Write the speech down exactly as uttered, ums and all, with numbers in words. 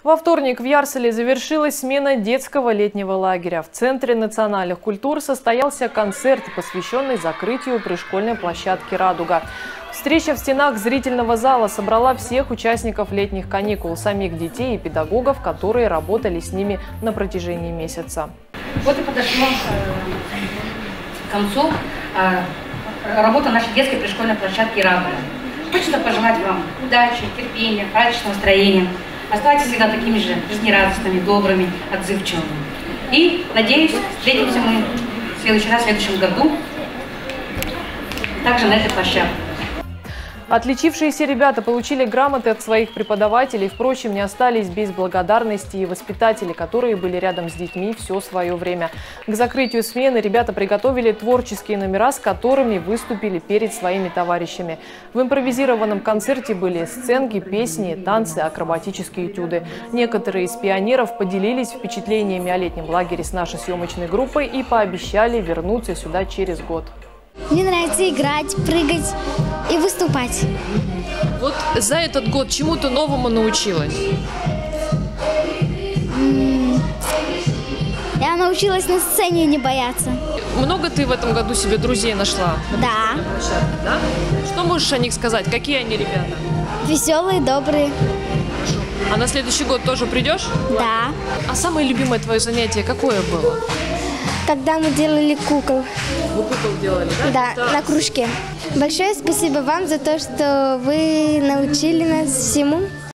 Во вторник в Ярселе завершилась смена детского летнего лагеря. В Центре национальных культур состоялся концерт, посвященный закрытию пришкольной площадки «Радуга». Встреча в стенах зрительного зала собрала всех участников летних каникул, самих детей и педагогов, которые работали с ними на протяжении месяца. Вот и подошло к концу работа нашей детской пришкольной площадки «Радуга». Хочется пожелать вам удачи, терпения, праздничного настроения. Оставайтесь всегда такими же жизнерадостными, добрыми, отзывчивыми. И, надеюсь, встретимся мы в следующий раз, в следующем году, также на этой площадке. Отличившиеся ребята получили грамоты от своих преподавателей, впрочем, не остались без благодарности и воспитателей, которые были рядом с детьми все свое время. К закрытию смены ребята приготовили творческие номера, с которыми выступили перед своими товарищами. В импровизированном концерте были сценки, песни, танцы, акробатические этюды. Некоторые из пионеров поделились впечатлениями о летнем лагере с нашей съемочной группой и пообещали вернуться сюда через год. Мне нравится играть, прыгать и выступать. Вот за этот год чему-то новому научилась? Я научилась на сцене не бояться. Много ты в этом году себе друзей нашла? Да. Да? Что можешь о них сказать? Какие они ребята? Веселые, добрые. А на следующий год тоже придешь? Да. А самое любимое твое занятие какое было? Когда мы делали кукол. Вы кукол делали, да? Да, на кружке. Большое спасибо вам за то, что вы научили нас всему.